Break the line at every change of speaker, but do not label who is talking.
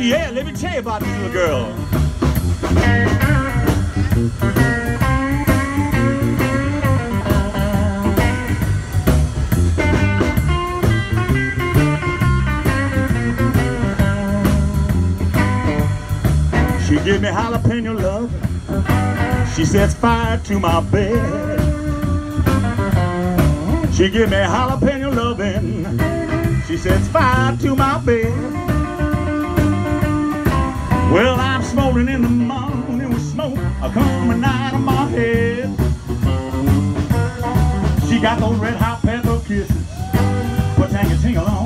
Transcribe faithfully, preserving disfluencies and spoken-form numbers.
Yeah, let me tell you about this little girl. She give me jalapeno love. She sets fire to my bed. She give me jalapeno loving. She sets fire to my bed. Well, I'm smoldering in the morning with smoke coming out of my head. She got those red hot pepper kisses. What tangy tingle on